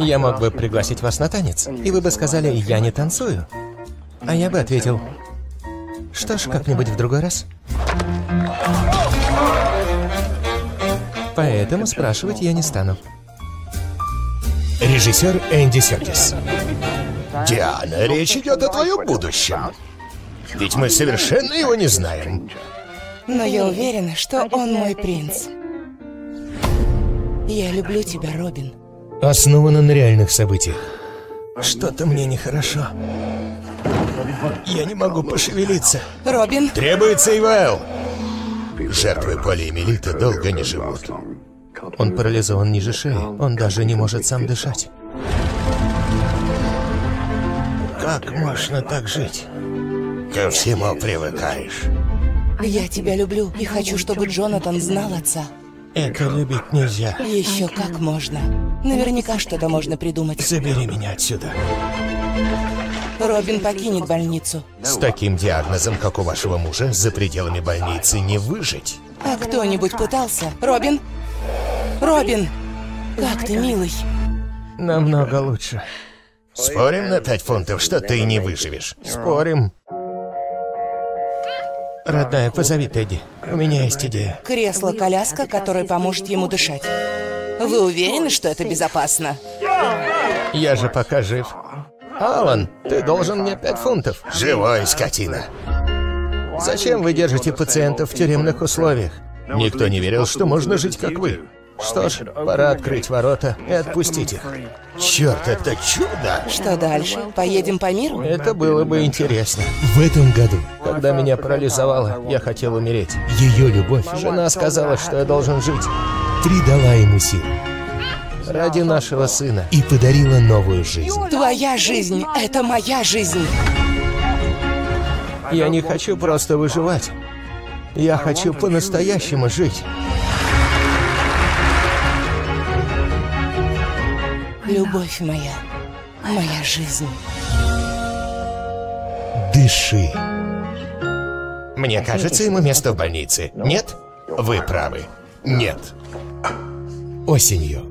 Я мог бы пригласить вас на танец, и вы бы сказали: «Я не танцую». А я бы ответил: «Что ж, как-нибудь в другой раз». Поэтому спрашивать я не стану. Режиссер Энди Серкис. Диана, речь идет о твоем будущем. Ведь мы совершенно его не знаем. Но я уверена, что он мой принц. Я люблю тебя, Робин. Основано на реальных событиях. Что-то мне нехорошо. Я не могу пошевелиться. Робин? Требуется ИВЛ. Жертвы полиомиелита долго не живут. Он парализован ниже шеи. Он даже не может сам дышать. Как можно так жить? Ко всему привыкаешь. Я тебя люблю и хочу, чтобы Джонатан знал отца. Это любить нельзя. Еще как можно. Наверняка что-то можно придумать. Забери меня отсюда. Робин покинет больницу. С таким диагнозом, как у вашего мужа, за пределами больницы не выжить. А кто-нибудь пытался? Робин? Робин! Как ты, милый? Намного лучше. Спорим на 5 фунтов, что ты не выживешь? Спорим. Родная, позови Тедди. У меня есть идея. Кресло-коляска, которое поможет ему дышать. Вы уверены, что это безопасно? Я же пока жив. Алан, ты должен мне 5 фунтов. Живой, скотина. Зачем вы держите пациентов в тюремных условиях? Никто не верил, что можно жить, как вы. Что ж, пора открыть ворота и отпустить их. Черт, это чудо! Что дальше? Поедем по миру? Это было бы интересно. В этом году Когда меня парализовало, я хотел умереть. ее любовь Жена сказала, что я должен жить. придала ему сил Ради нашего сына. и подарила новую жизнь. Твоя жизнь — это моя жизнь. Я не хочу просто выживать. Я хочу по-настоящему жить. Любовь моя, моя жизнь. Дыши. Мне кажется, ему место в больнице. Нет? Вы правы. Нет. Осенью.